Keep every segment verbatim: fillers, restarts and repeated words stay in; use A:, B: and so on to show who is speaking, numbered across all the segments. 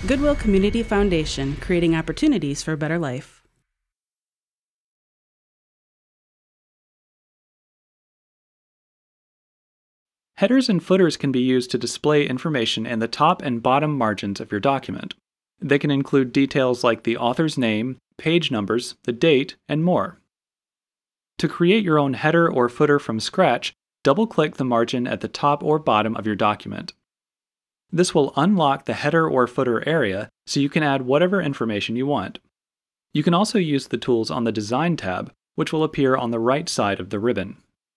A: Goodwill Community Foundation, creating opportunities for a better life.
B: Headers and footers can be used to display information in the top and bottom margins of your document. They can include details like the author's name, page numbers, the date, and more. To create your own header or footer from scratch, double-click the margin at the top or bottom of your document. This will unlock the header or footer area so you can add whatever information you want. You can also use the tools on the Design tab, which will appear on the right side of the ribbon.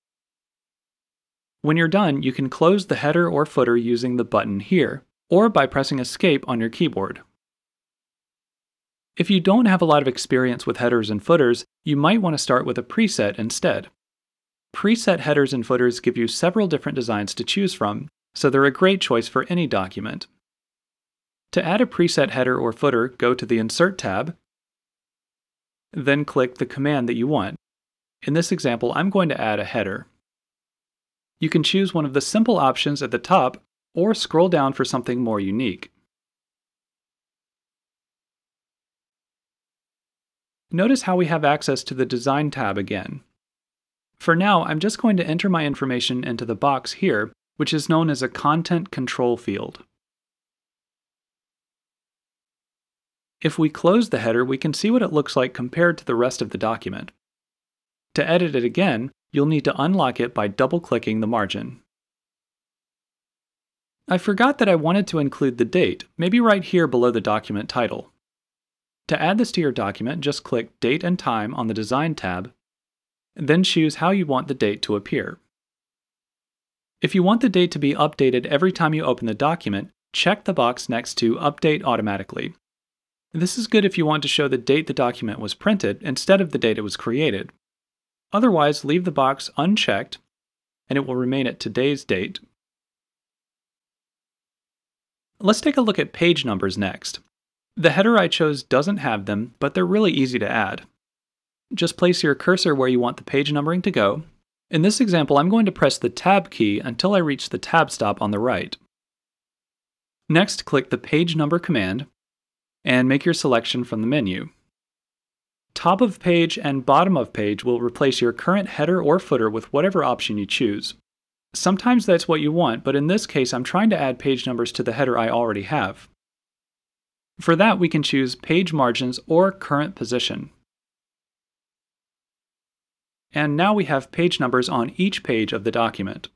B: When you're done, you can close the header or footer using the button here, or by pressing Escape on your keyboard. If you don't have a lot of experience with headers and footers, you might want to start with a preset instead. Preset headers and footers give you several different designs to choose from, so they're a great choice for any document. To add a preset header or footer, go to the Insert tab, then click the command that you want. In this example, I'm going to add a header. You can choose one of the simple options at the top, or scroll down for something more unique. Notice how we have access to the Design tab again. For now, I'm just going to enter my information into the box here, which is known as a Content Control field. If we close the header, we can see what it looks like compared to the rest of the document. To edit it again, you'll need to unlock it by double-clicking the margin. I forgot that I wanted to include the date, maybe right here below the document title. To add this to your document, just click Date and Time on the Design tab, then choose how you want the date to appear. If you want the date to be updated every time you open the document, check the box next to Update Automatically. This is good if you want to show the date the document was printed instead of the date it was created. Otherwise, leave the box unchecked, and it will remain at today's date. Let's take a look at page numbers next. The header I chose doesn't have them, but they're really easy to add. Just place your cursor where you want the page numbering to go. In this example, I'm going to press the Tab key until I reach the tab stop on the right. Next, click the Page Number command, and make your selection from the menu. Top of page and bottom of page will replace your current header or footer with whatever option you choose. Sometimes that's what you want, but in this case I'm trying to add page numbers to the header I already have. For that, we can choose Page Margins or Current Position. And now we have page numbers on each page of the document.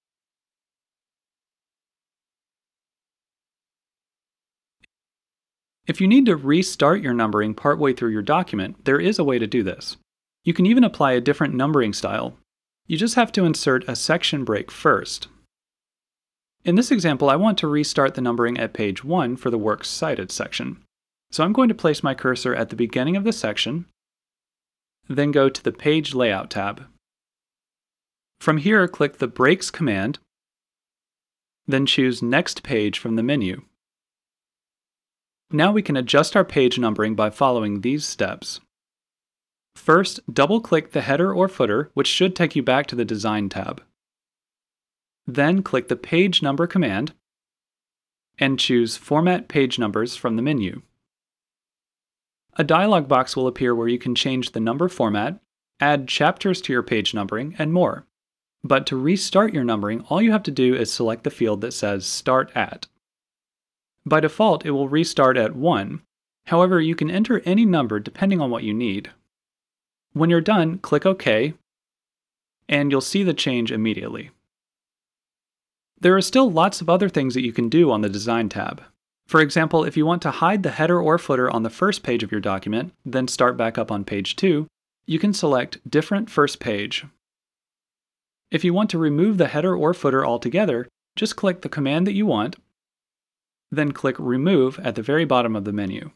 B: If you need to restart your numbering partway through your document, there is a way to do this. You can even apply a different numbering style. You just have to insert a section break first. In this example, I want to restart the numbering at page one for the Works Cited section. So I'm going to place my cursor at the beginning of the section, then go to the Page Layout tab. From here, click the Breaks command, then choose Next Page from the menu. Now we can adjust our page numbering by following these steps. First, double-click the header or footer, which should take you back to the Design tab. Then click the Page Number command, and choose Format Page Numbers from the menu. A dialog box will appear where you can change the number format, add chapters to your page numbering, and more. But to restart your numbering, all you have to do is select the field that says Start At. By default, it will restart at one. However, you can enter any number depending on what you need. When you're done, click OK, and you'll see the change immediately. There are still lots of other things that you can do on the Design tab. For example, if you want to hide the header or footer on the first page of your document, then start back up on page two, you can select Different First Page. If you want to remove the header or footer altogether, just click the command that you want, then click Remove at the very bottom of the menu.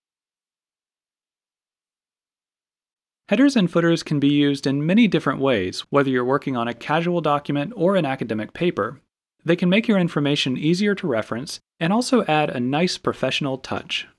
B: Headers and footers can be used in many different ways, whether you're working on a casual document or an academic paper. They can make your information easier to reference and also add a nice professional touch.